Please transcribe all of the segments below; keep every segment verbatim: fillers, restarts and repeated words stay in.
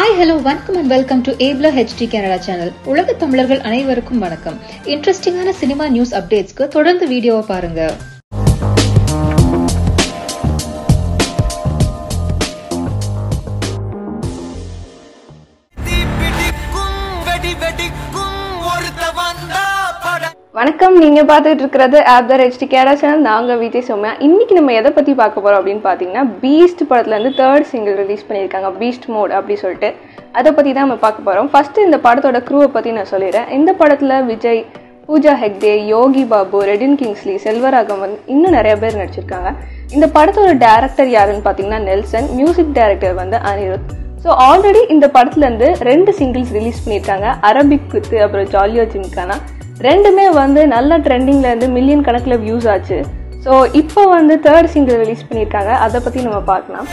Hi, hello, welcome and welcome to Abler H D Canada channel. உலக தமிழர்கள் அனைவருக்கும் வணக்கம். இன்ட்ரெஸ்டிங்கான சினிமா நியூஸ் அப்டேட்ஸ்க்கு தொடர்ந்து வீடியோவை பாருங்க. வணக்கம், நீங்க பார்த்துட்டு இருக்கிறது ஆப்தர் ஹெச்டி கேடா சேனல். நாங்க விஜய் சௌமியா. இன்னைக்கு நம்ம எதை பத்தி பார்க்க போறோம் அப்படின்னு பாத்தீங்கன்னா, பீஸ்ட் படத்துல இருந்து தேர்ட் சிங்கிள் ரிலீஸ் பண்ணியிருக்காங்க, பீஸ்ட் மோட் அப்படி சொல்லிட்டு. அதை பத்தி தான் நம்ம பார்க்க போறோம். ஃபர்ஸ்ட் இந்த படத்தோட க்ரூவை பத்தி நான் சொல்லிடுறேன். இந்த படத்துல விஜய், பூஜா ஹெக்டே, யோகி பாபு, ரெடின் கிங்ஸ்லி, செல்வராகவன், இன்னும் நிறைய பேர் நடிச்சிருக்காங்க. இந்த படத்தோட டைரக்டர் யாருன்னு பாத்தீங்கன்னா நெல்சன். மியூசிக் டைரக்டர் வந்து அனிருத். ஸோ ஆல்ரெடி இந்த படத்துல இருந்து ரெண்டு சிங்கிள்ஸ் ரிலீஸ் பண்ணியிருக்காங்க, அரபிக் குத்து அப்புறம் ஜாலியோ ஜிம்கானா. ரெண்டுமே வந்து நல்ல ட்ரெண்டிங்ல இருந்து மில்லியன் கணக்கில் வியூஸ் ஆச்சு. ஸோ இப்போ வந்து தேர்ட் சிங்கிள் ரிலீஸ் பண்ணியிருக்காங்க, அதை பற்றி நம்ம பார்க்கலாம்.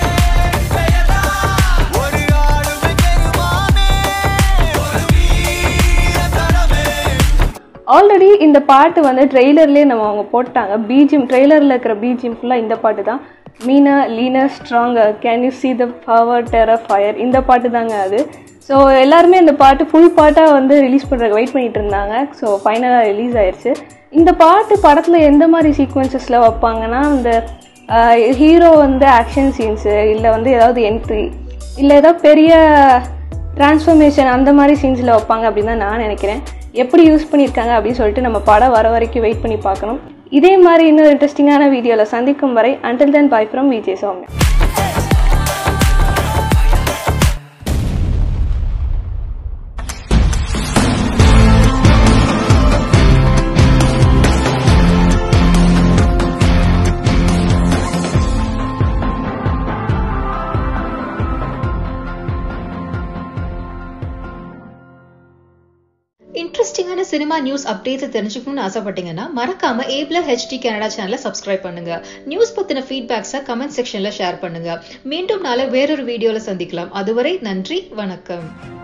ஆல்ரெடி இந்த பாட்டு வந்து ட்ரெய்லர்லேயே நம்ம அவங்க போட்டாங்க. பிஜிஎம் ட்ரெய்லரில் இருக்கிற பிஜிஎம் ஃபுல்லாக இந்த பாட்டு தான். Meaner leaner stronger can you see the power terror fire, இந்த பாட்டு தாங்க அது. ஸோ எல்லாருமே இந்த பாட்டு ஃபுல் பாட்டாக வந்து ரிலீஸ் பண்ணுறதுக்கு வெயிட் பண்ணிட்டு இருந்தாங்க. ஸோ ஃபைனலாக ரிலீஸ் ஆயிடுச்சு. இந்த பாட்டு படத்தில் எந்த மாதிரி சீக்வன்சஸில் வைப்பாங்கன்னா, இந்த ஹீரோ வந்து ஆக்ஷன் சீன்ஸு, இல்லை வந்து ஏதாவது என்ட்ரி, இல்லை ஏதாவது பெரிய டிரான்ஸ்ஃபர்மேஷன் அந்த மாதிரி சீன்ஸில் வைப்பாங்க அப்படின்னு தான் நான் நினைக்கிறேன். எப்படி யூஸ் பண்ணியிருக்காங்க அப்படின்னு சொல்லிட்டு நம்ம படம் வர வரைக்கும் வெயிட் பண்ணி பார்க்கணும். இதே மாதிரி இன்னும் இன்ட்ரெஸ்டிங்கான வீடியோவில் சந்திக்கும் வரை until then bye from Vijay Soumya. இன்ட்ரெஸ்டிங்கான சினிமா நியூஸ் அப்டேட்ஸ் தெரிஞ்சுக்கணும்னு ஆசைப்பட்டீங்கன்னா மறக்காம ஏப்லர் ஹெச்டி கனடா சேனலை சப்ஸ்கிரைப் பண்ணுங்க. நியூஸ் பத்தின ஃபீட்பேக்ஸை கமெண்ட் செக்ஷன்ல ஷேர் பண்ணுங்க. மீண்டும் நாளை வேறொரு வீடியோல சந்திக்கலாம். அதுவரை நன்றி, வணக்கம்.